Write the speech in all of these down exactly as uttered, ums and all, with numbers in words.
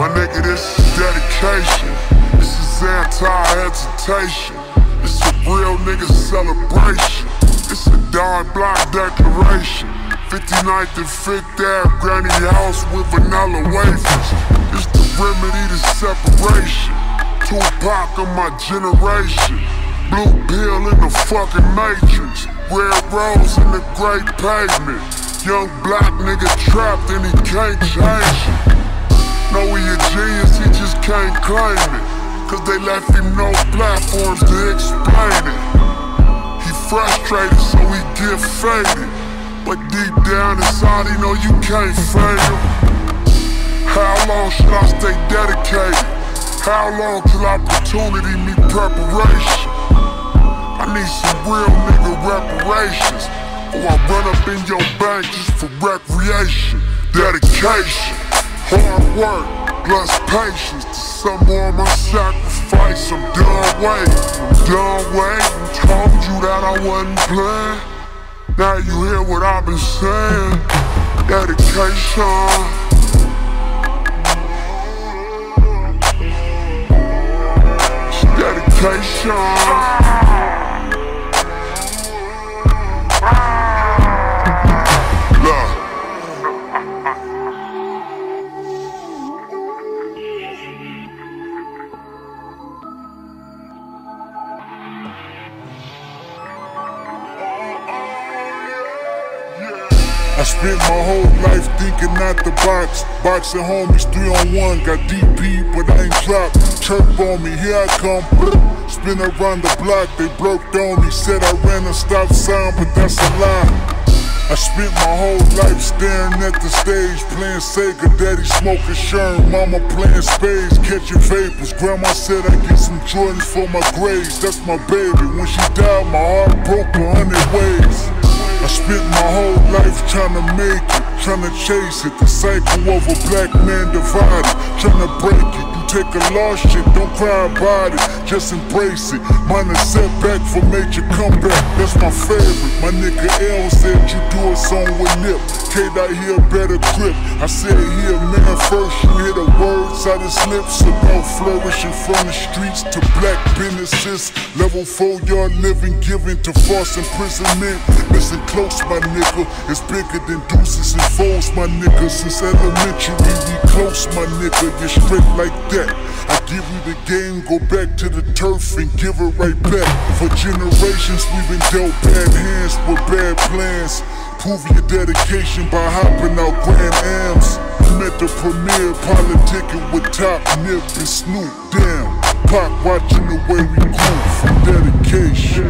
My nigga, this is dedication. This is anti-hesitation. It's a real nigga celebration. It's a dime block declaration. fifty-ninth and fifth Ave granny house with vanilla wafers. It's the remedy to separation. Tupac of my generation. Blue pill in the fucking matrix. Red rose in the great pavement. Young black nigga trapped and he can't change it. Know he a genius, he just can't claim it. Cause they left him no platforms to explain it. He frustrated so he get faded. But deep down inside he know you can't fade him. How long should I stay dedicated? How long till opportunity meet preparation? I need some real nigga reparations, or I run up in your bank just for recreation. Dedication, hard work, plus patience. To some more of my sacrifice, I'm done waiting. I'm done waiting, told you that I wasn't playing. Now you hear what I've been saying. Dedication. Dedication. I spent my whole life thinking out the box. Boxing homies, three on one, got D P, but I ain't dropped. Chirp on me, here I come. Spin around the block, they broke on me. Said I ran a stop sign, but that's a lie. I spent my whole life staring at the stage, playing Sega, daddy smoking Sherm, mama playing spades, catching vapors. Grandma said I get some Jordans for my grades. That's my baby. When she died, my heart broke a hundred ways. I spent my whole life trying to make it, trying to chase it. The cycle of a black man divided, trying to break it. You take a lost shit, don't cry about it, just embrace it. Mine a setback for major comeback, that's my favorite. My nigga L said you do a song with Nip. K-Dot hear a better grip. I said here, man, first you hear the words out his lips about flourishing from the streets to black businesses. Level four yard living, giving to false imprisonment. Listen close, my nigga, it's bigger than deuces and foes, my nigga. Since elementary, we close, my nigga, you're straight like that. I give you the game, go back to the turf and give it right back. For generations, we've been dealt bad hands with bad plans. Prove your dedication by hopping out Grand Ams. I'm at the premiere, politicking with Top, Nip, and Snoop. Damn, Pac watching the way we grew from dedication.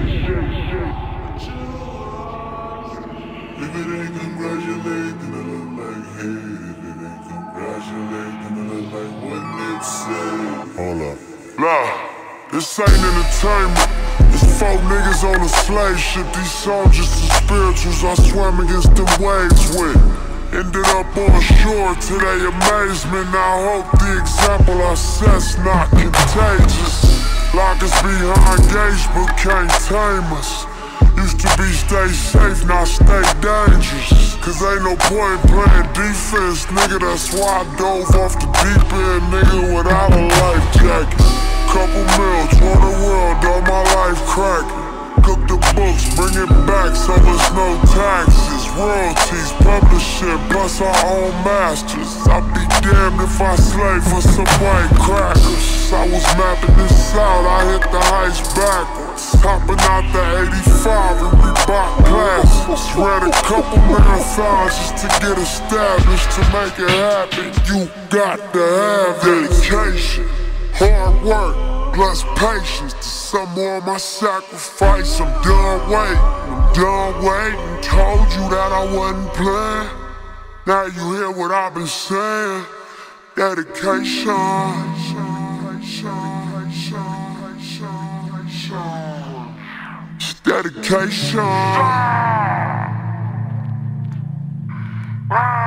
If it ain't congratulating, it look like hate. If it ain't congratulating, it look like what Nip said. Hold up. Nah, this ain't entertainment. It's four niggas on a slave ship. These soldiers and spirituals I swam against them waves with. Ended up on shore to their amazement. I hope the example I set's not contagious. Lock us behind gates but can't tame us. Used to be stay safe, now stay dangerous. Cause ain't no point playing defense, nigga. That's why I dove off the deep end, nigga, without a life jacket. Couple mil, tour the world, all my life cracking. Cook the books, bring it back so there's no taxes. Royalties, publishing, plus our own masters. I'd be damned if I slave for some white crackers. I was mapping this out, I hit the heights backwards. Hopping out the eighty-five and Reebok classes. Ran a couple marathons just to get established. To make it happen, you got to have dedication. Hard work, plus patience. To some more of my sacrifice, I'm done waiting. I'm done waiting, told you that I wasn't playing. Now you hear what I've been saying. Dedication. It's dedication.